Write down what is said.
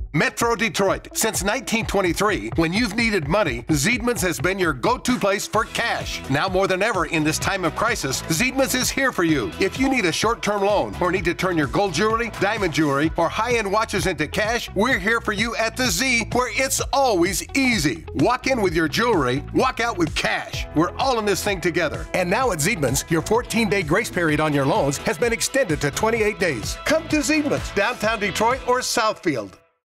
Metro Detroit. Since 1923, when you've needed money, Ziedman's has been your go-to place for cash. Now more than ever in this time of crisis, Ziedman's is here for you. If you need a short-term loan or need to turn your gold jewelry, diamond jewelry, or high-end watches into cash, we're here for you at the Z, where it's always easy. Walk in with your jewelry, walk out with cash. We're all in this thing together. And now at Ziedman's, your 14-day grace period on your loans has been extended to 28 days. Come to Ziedman's, downtown Detroit or Southfield.